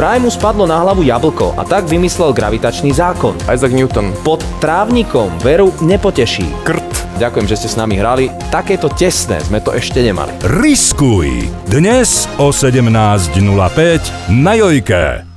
Vraj mu spadlo na hlavu jablko a tak vymyslel gravitačný zákon. Isaac Newton. Pod trávnikom veru nepoteší. Krt. Ďakujem, že ste s nami hrali. Takéto tesné sme to ešte nemali. Riskuj! Dnes o 17:05 na Jojke.